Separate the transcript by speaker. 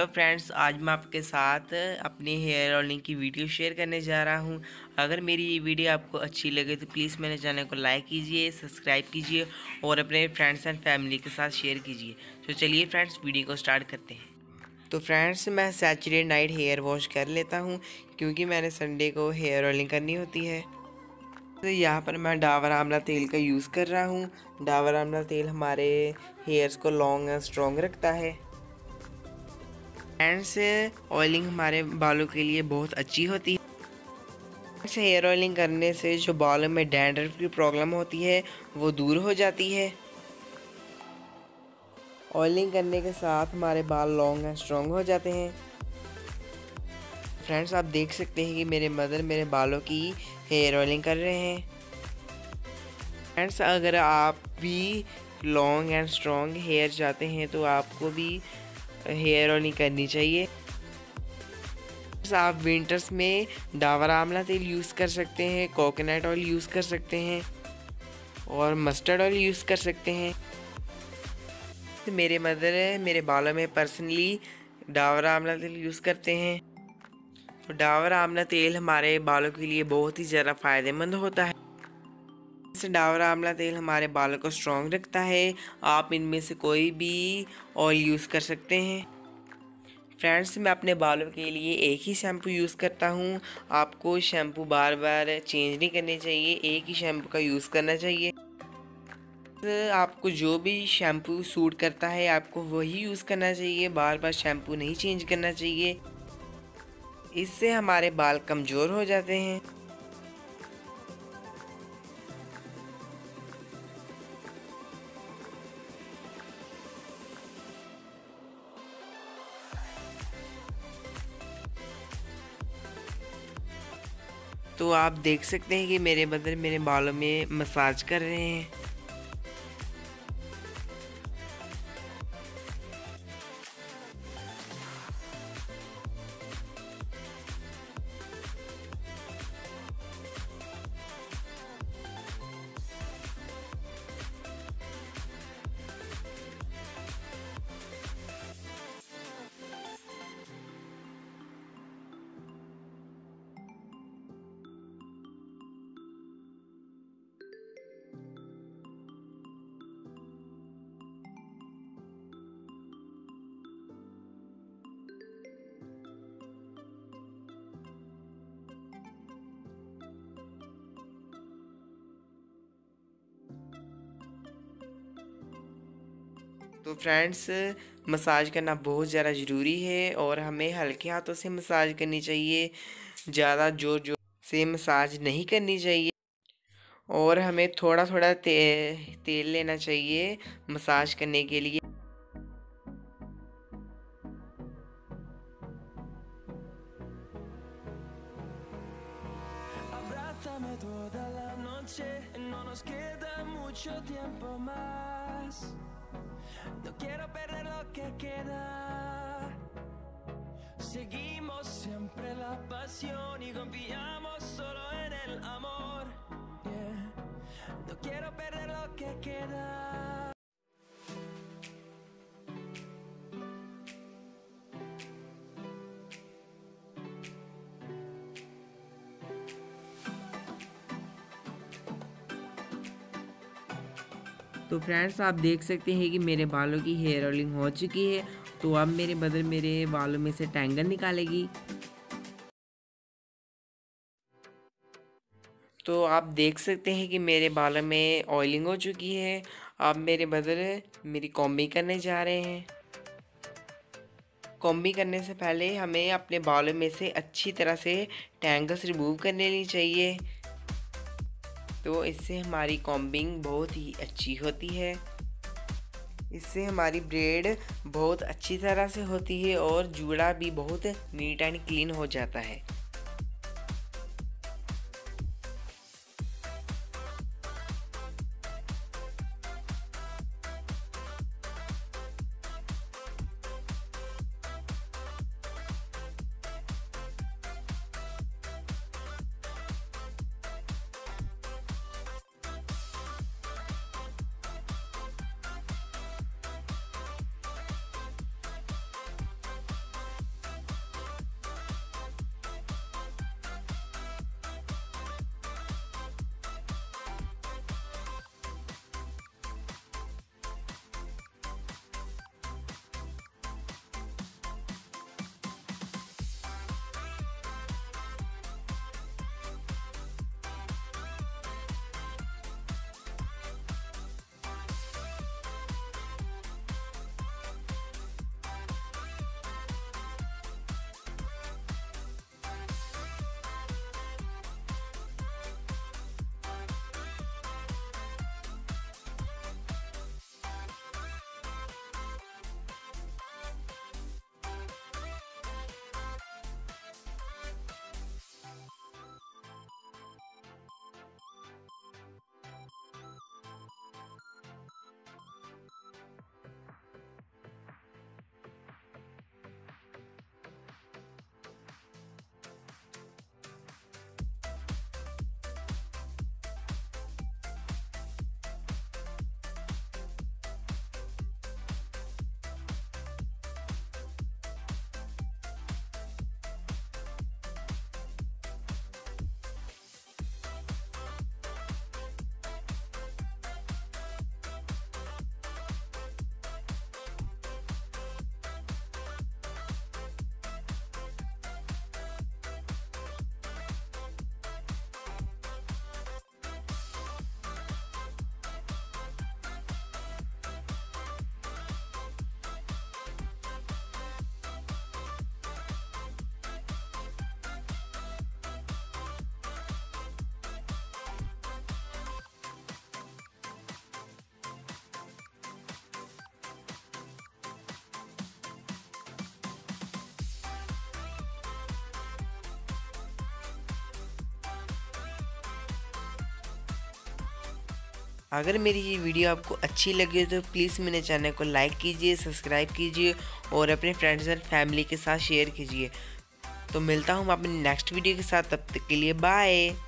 Speaker 1: Hello friends, आज मैं आपके साथ अपनी हेयर ऑयलिंग की वीडियो शेयर करने जा रहा हूं। अगर मेरी ये वीडियो आपको अच्छी लगे तो प्लीज़ मेरे चैनल को लाइक कीजिए, सब्सक्राइब कीजिए और अपने फ्रेंड्स एंड फैमिली के साथ शेयर कीजिए। तो चलिए फ्रेंड्स, वीडियो को स्टार्ट करते हैं। तो फ्रेंड्स, मैं सैटरडे नाइट हेयर वॉश कर लेता हूँ क्योंकि मैंने संडे को हेयर ऑयलिंग करनी होती है। तो यहाँ पर मैं डाबर आंवला तेल का यूज़ कर रहा हूँ। डाबर आंवला तेल हमारे हेयर्स को लॉन्ग एंड स्ट्रॉन्ग रखता है। हैंड से ऑयलिंग हमारे बालों के लिए बहुत अच्छी होती है। हैंड से हेयर ऑयलिंग करने से जो बालों में डैंड्रफ की प्रॉब्लम होती है वो दूर हो जाती है। ऑयलिंग करने के साथ हमारे बाल लॉन्ग एंड स्ट्रॉन्ग हो जाते हैं। फ्रेंड्स, आप देख सकते हैं कि मेरे मदर मेरे बालों की हेयर ऑयलिंग कर रहे हैं। फ्रेंड्स, अगर आप भी लॉन्ग एंड स्ट्रॉन्ग हेयर चाहते हैं तो आपको भी हेयर ऑयलिंग करनी चाहिए। आप विंटर्स में डाबर आंवला तेल यूज़ कर सकते हैं, कोकोनट ऑयल यूज़ कर सकते हैं और मस्टर्ड ऑयल यूज़ कर सकते हैं। मेरे मदर मेरे बालों में पर्सनली डाबर आंवला तेल यूज़ करते हैं। तो डाबर आंवला तेल हमारे बालों के लिए बहुत ही ज़्यादा फ़ायदेमंद होता है। इस डाबर आंवला तेल हमारे बालों को स्ट्रॉन्ग रखता है। आप इनमें से कोई भी ऑयल यूज़ कर सकते हैं। फ्रेंड्स, मैं अपने बालों के लिए एक ही शैम्पू यूज़ करता हूँ। आपको शैम्पू बार बार चेंज नहीं करने चाहिए, एक ही शैम्पू का यूज़ करना चाहिए। आपको जो भी शैम्पू सूट करता है आपको वही यूज़ करना चाहिए, बार बार शैम्पू नहीं चेंज करना चाहिए। इससे हमारे बाल कमज़ोर हो जाते हैं। तो आप देख सकते हैं कि मेरे मदर मेरे बालों में मसाज कर रहे हैं। तो फ्रेंड्स, मसाज करना बहुत ज़्यादा ज़रूरी है और हमें हल्के हाथों से मसाज करनी चाहिए, ज़्यादा जोर जोर से मसाज नहीं करनी चाहिए और हमें थोड़ा थोड़ा तेल लेना चाहिए मसाज करने के लिए।
Speaker 2: Abrázame toda la noche, no nos queda mucho tiempo más. No quiero perder lo que queda. Seguimos siempre la pasión y confiamos solo en el amor. Yeah. No quiero perder lo que queda.
Speaker 1: तो friends, आप देख सकते हैं कि मेरे बालों की hair oiling हो चुकी है। तो अब मेरे मदर मेरे बालों में से टैंगल निकालेगी। तो आप देख सकते हैं कि मेरे बालों में ऑयलिंग हो चुकी है। अब मेरे मदर मेरी कॉम्बिंग करने जा रहे हैं। कॉम्बिंग करने से पहले हमें अपने बालों में से अच्छी तरह से टैंगल्स रिमूव कर लेनी चाहिए। तो इससे हमारी कॉम्बिंग बहुत ही अच्छी होती है। इससे हमारी ब्रेड बहुत अच्छी तरह से होती है और जूड़ा भी बहुत नीट एंड क्लीन हो जाता है। अगर मेरी ये वीडियो आपको अच्छी लगी तो प्लीज़ मेरे चैनल को लाइक कीजिए, सब्सक्राइब कीजिए और अपने फ्रेंड्स एंड फैमिली के साथ शेयर कीजिए। तो मिलता हूँ मैं अपनी नेक्स्ट वीडियो के साथ, तब तक के लिए बाय।